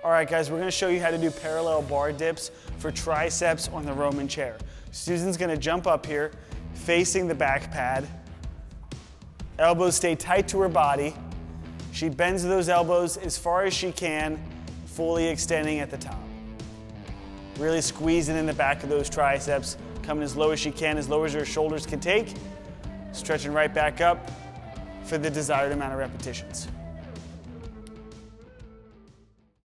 All right, guys, we're gonna show you how to do parallel bar dips for triceps on the Roman chair. Susan's gonna jump up here, facing the back pad. Elbows stay tight to her body. She bends those elbows as far as she can, fully extending at the top. Really squeezing in the back of those triceps, coming as low as she can, as low as her shoulders can take, stretching right back up for the desired amount of repetitions.